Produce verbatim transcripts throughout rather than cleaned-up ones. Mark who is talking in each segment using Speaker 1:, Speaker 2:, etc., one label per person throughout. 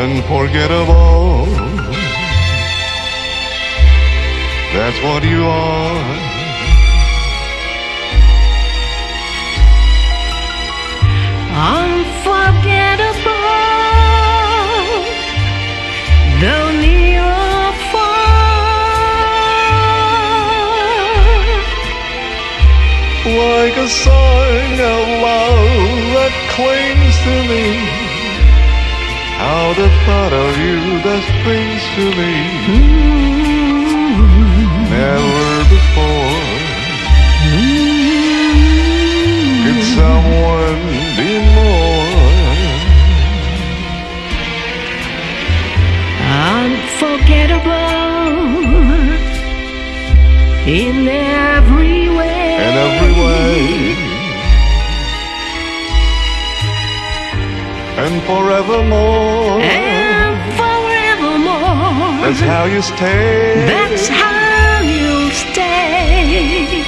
Speaker 1: unforgettable. That's what you are.
Speaker 2: Unforgettable, though near or far,
Speaker 1: like a song of love that clings to me. How the thought of you thus brings to me.
Speaker 2: mm-hmm.
Speaker 1: Never before
Speaker 2: mm-hmm.
Speaker 1: could someone be more
Speaker 2: unforgettable in every way.
Speaker 1: in every way. And forevermore,
Speaker 2: And forevermore,
Speaker 1: that's how you stay.
Speaker 2: that's how you'll stay.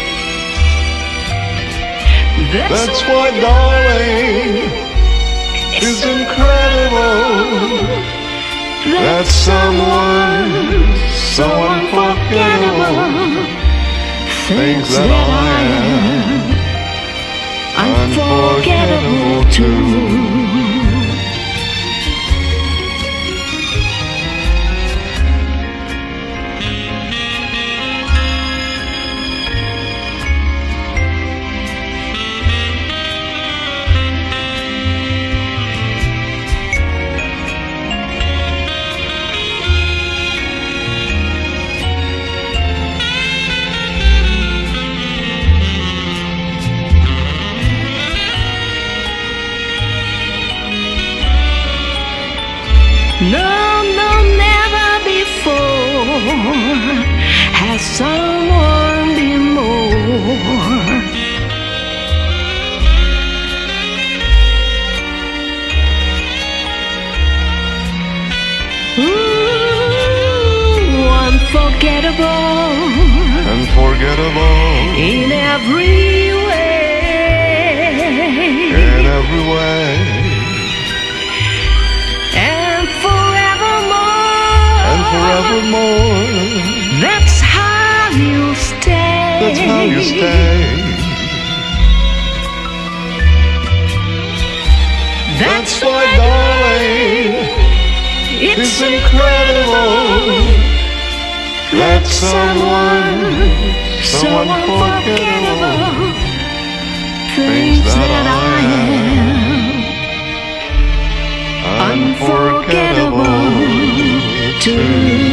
Speaker 2: That's,
Speaker 1: That's why, darling, it's incredible that someone so unforgettable thinks that I am
Speaker 2: unforgettable too. No, no, never before has someone been more Ooh, unforgettable,
Speaker 1: unforgettable
Speaker 2: in every way.
Speaker 1: in every way.
Speaker 2: And forevermore,
Speaker 1: And forevermore,
Speaker 2: that's how you stay.
Speaker 1: that's how you stay.
Speaker 2: That's
Speaker 1: That's why, darling,
Speaker 2: it's
Speaker 1: it's incredible that someone so unforgettable
Speaker 2: thinks that I am
Speaker 1: unforgettable
Speaker 2: unforgettable too.